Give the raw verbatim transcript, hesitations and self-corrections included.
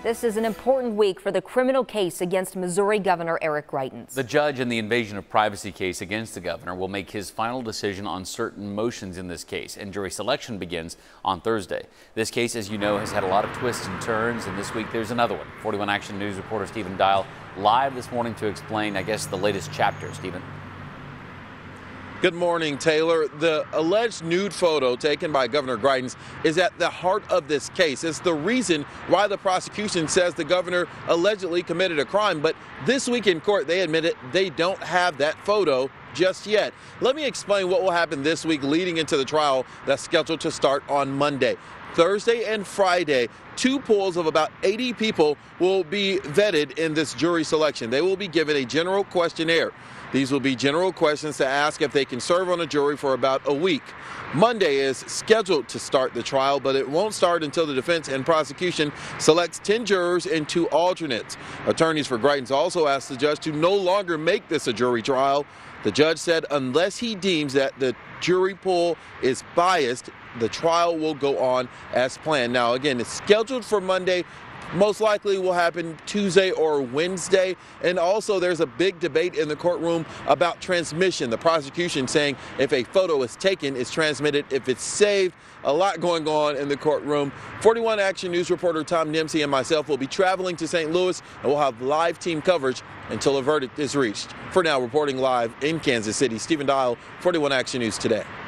This is an important week for the criminal case against Missouri Governor Eric Greitens. The judge in the invasion of privacy case against the governor will make his final decision on certain motions in this case, and jury selection begins on Thursday. This case, as you know, has had a lot of twists and turns, and this week there's another one. forty-one Action News reporter Stephen Dial live this morning to explain, I guess, the latest chapter. Stephen. Good morning, Taylor. The alleged nude photo taken by Governor Greitens is at the heart of this case. It's the reason why the prosecution says the governor allegedly committed a crime. But this week in court, they admitted they don't have that photo just yet. Let me explain what will happen this week leading into the trial that's scheduled to start on Monday. Thursday and Friday, two pools of about eighty people will be vetted in this jury selection. They will be given a general questionnaire. These will be general questions to ask if they can serve on a jury for about a week. Monday is scheduled to start the trial, but it won't start until the defense and prosecution selects ten jurors and two alternates. Attorneys for Greitens also asked the judge to no longer make this a jury trial. The judge said unless he deems that the jury pool is biased, the trial will go on as planned. Now, again, it's scheduled for Monday. Most likely will happen Tuesday or Wednesday. And also there's a big debate in the courtroom about transmission. The prosecution saying if a photo is taken, it's transmitted. If it's saved, a lot going on in the courtroom. forty-one Action News reporter Tom Dempsey and myself will be traveling to Saint Louis, and we'll have live team coverage until a verdict is reached. For now, reporting live in Kansas City, Stephen Dial, forty-one Action News Today.